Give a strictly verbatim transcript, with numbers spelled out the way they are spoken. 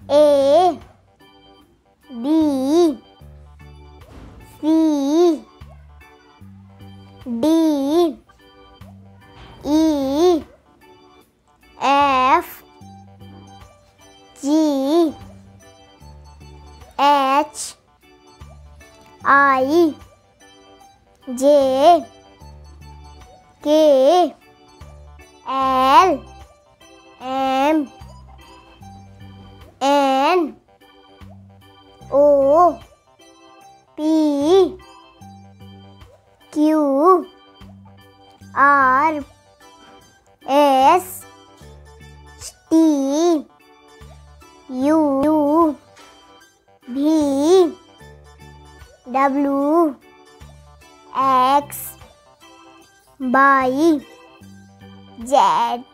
A B C D E F G H I J K L M N O P Q R S T U V W X Y Z।